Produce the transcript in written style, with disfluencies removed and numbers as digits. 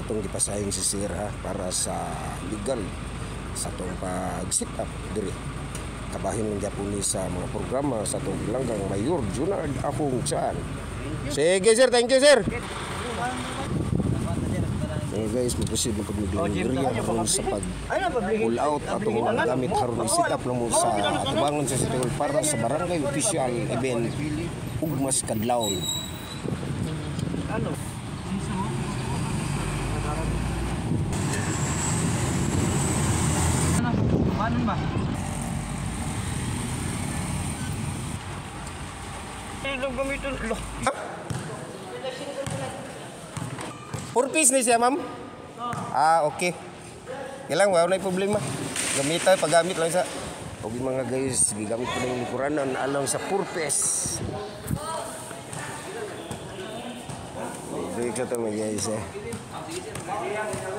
atong gipasayong si Sir ha, para sa legal sa atong pag-sit up diri. Kabahin lang gyapon ni sa mga programa sa atong langgang Mayor Junard Akong Saan. Sige sir, thank you sir. Guys, magpusid mo pag naglalagyan haron sa pag-pull out atong mga gamit haron i-sit up lang mo sa atubangan sa City Hall para sa barangay official event Ugmas Kadlawon. Ano? Paano ba? Ilang gamitin lo. 4 piece ni siya, ma'am? Okay. Kailang, wala na problema. Gamitan, paggamit lang sa... Okay mga guys, gigamit ko ng likuranan alang sa 4 piece. Break na ito mga guys